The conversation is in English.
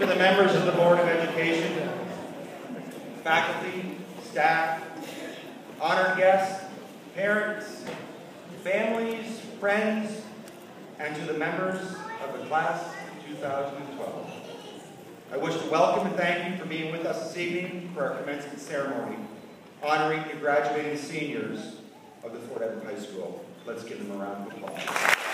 to the members of the Board of Education, faculty, staff, honored guests, parents, families, friends, and to the members of the class of 2012. I wish to welcome and thank you for being with us this evening for our commencement ceremony, honoring the graduating seniors of the Fort Edward High School. Let's give them a round of applause.